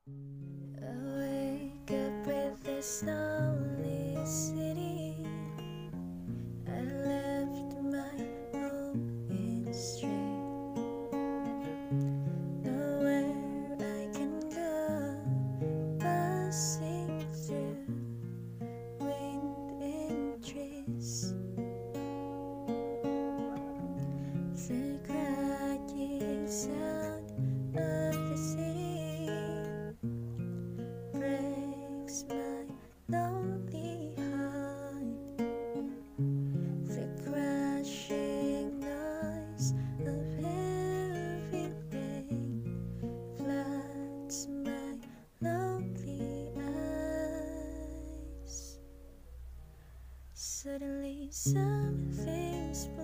I wake up with this lonely city. I left my home in the street. Nowhere I can go, passing through wind and trees. The cracking sound of the city breaks my lonely heart. The crashing noise of heavy rain floods my lonely eyes. Suddenly something's